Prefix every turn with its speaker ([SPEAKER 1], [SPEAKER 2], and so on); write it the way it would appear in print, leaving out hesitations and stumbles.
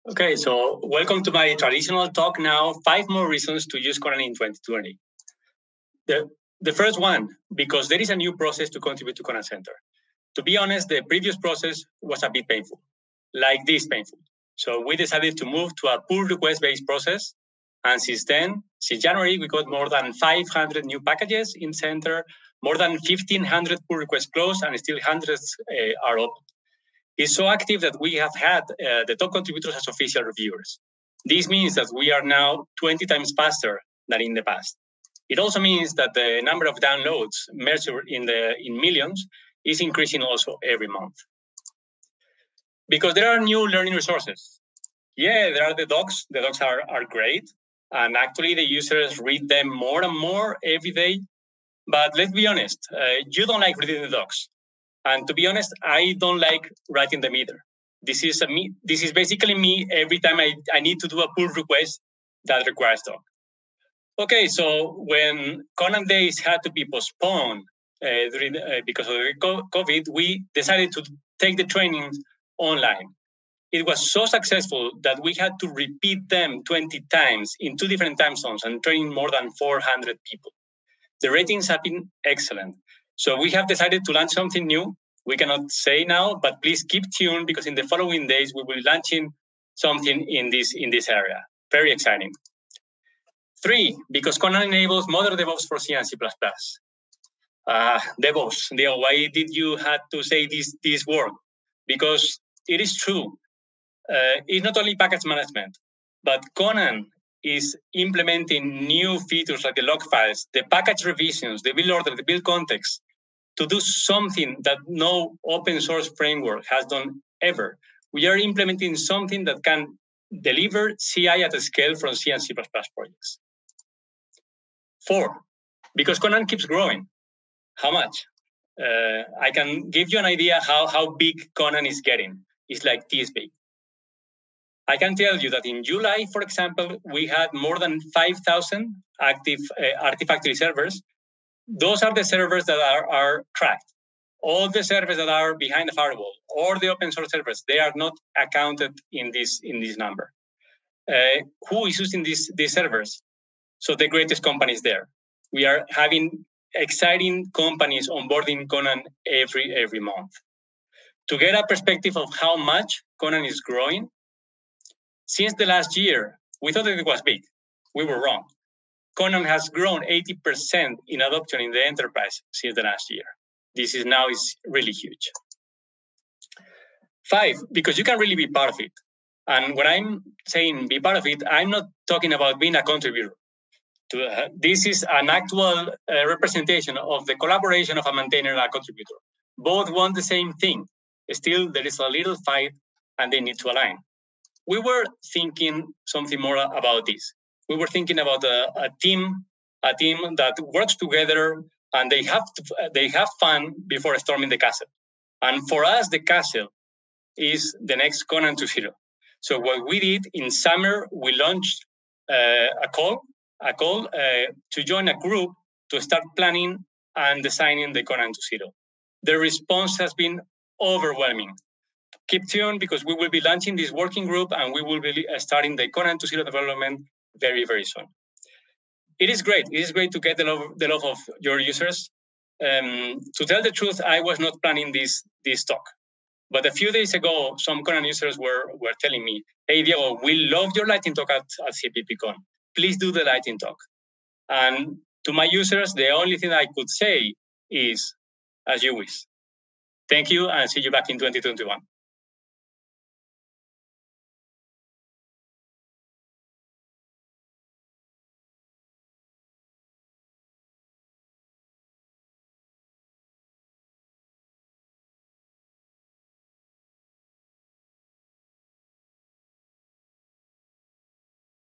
[SPEAKER 1] Okay, so welcome to my traditional talk now, 5 more reasons to use Conan in 2020. The first one, because there is a new process to contribute to ConanCenter. To be honest, the previous process was a bit painful, like this painful. So we decided to move to a pull request-based process. And since January, we got more than 500 new packages in Center, more than 1,500 pull requests closed, and still hundreds are open. It's so active that we have had the top contributors as official reviewers. This means that we are now 20 times faster than in the past. It also means that the number of downloads measured in millions is increasing also every month. Because there are new learning resources. Yeah, there are the docs. The docs are great. And actually, the users read them more and more every day. But let's be honest, you don't like reading the docs. And to be honest, I don't like writing them either. This is basically me every time I need to do a pull request that requires doc. Okay, so when ConanDays had to be postponed because of the COVID, we decided to take the trainings online. It was so successful that we had to repeat them 20 times in 2 different time zones and train more than 400 people. The ratings have been excellent. So we have decided to launch something new. We cannot say now, but please keep tuned because in the following days, we will be launching something in this area. Very exciting. 3, because Conan enables modern DevOps for C and C++. DevOps, why did you have to say this word? Because it is true. It's not only package management, but Conan is implementing new features like the log files, the package revisions, the build order, the build context, to do something that no open source framework has done ever. We are implementing something that can deliver CI at a scale from C and C++ projects. 4, because Conan keeps growing. How much? I can give you an idea how big Conan is getting. It's like this big. I can tell you that in July, for example, we had more than 5,000 active Artifactory servers. Those are the servers that are tracked. All the servers that are behind the firewall or the open source servers, they are not accounted in this number. Who is using these servers? So the greatest companies there. We are having exciting companies onboarding Conan every month. To get a perspective of how much Conan is growing, since the last year, we thought that it was big. We were wrong. Conan has grown 80% in adoption in the enterprise since the last year. This is really huge. 5, because you can really be part of it. And when I'm saying be part of it, I'm not talking about being a contributor. This is an actual representation of the collaboration of a maintainer and a contributor. Both want the same thing. Still, there is a little fight and they need to align. We were thinking something more about this. We were thinking about a team that works together and they have fun before storming the castle. And for us, the castle is the next Conan 2.0. So what we did in summer, we launched a call to join a group to start planning and designing the Conan 2.0. The response has been overwhelming. Keep tuned because we will be launching this working group and we will be starting the Conan 2.0 development very, very soon. It is great. It is great to get the love of your users. To tell the truth, I was not planning this talk. But a few days ago, some Conan users were telling me, hey, Diego, we love your lightning talk at CppCon. Please do the lightning talk. And to my users, the only thing I could say is, as you wish. Thank you and see you back in 2021.